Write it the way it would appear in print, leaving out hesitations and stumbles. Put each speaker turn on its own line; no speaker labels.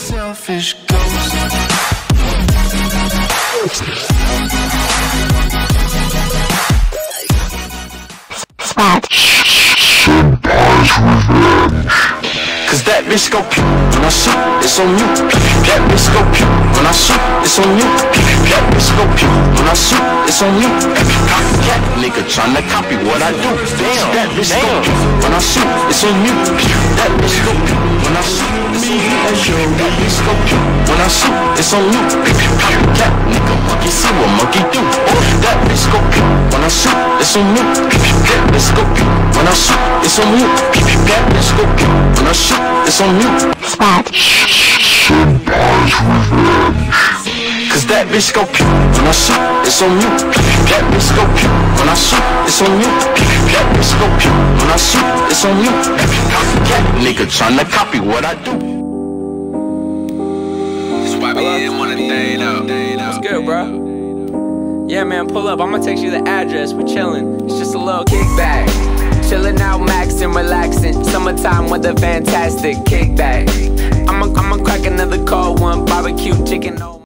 selfish ghost.
Senpai's revenge.
Cause that bitch go pew when I shoot, it's on you. That bitch go pew when I shoot, it's on you. That bitch go pew when I shoot, it's on you. Copycat nigga tryna copy what I do. Damn, that bitch go pew when I shoot, it's on you. That bitch go pew when I shoot, it's on you. That bitch go pew when I shoot, it's on you. Copycat nigga, monkey see what monkey do. That bitch go pew when I shoot, it's on you. That bitch go pew when I shoot, it's on you. That bitch go pew when I shoot, it's on you.
Senpai's revenge.
Cause that bitch go pew when I shoot, it's on you. That bitch go pew when I shoot, it's on you. That bitch go pew when I shoot, it's on you. Copycat nigga tryna copy what I do.
That's why we didn't wanna day out.
What's good, bro? Yeah, man, pull up. I'ma text you the address. We chillin'. It's just a little kickback. Chillin' out, maxin', relaxin'. Summertime with a fantastic kickback. I'ma crack another cold one. Barbecue chicken.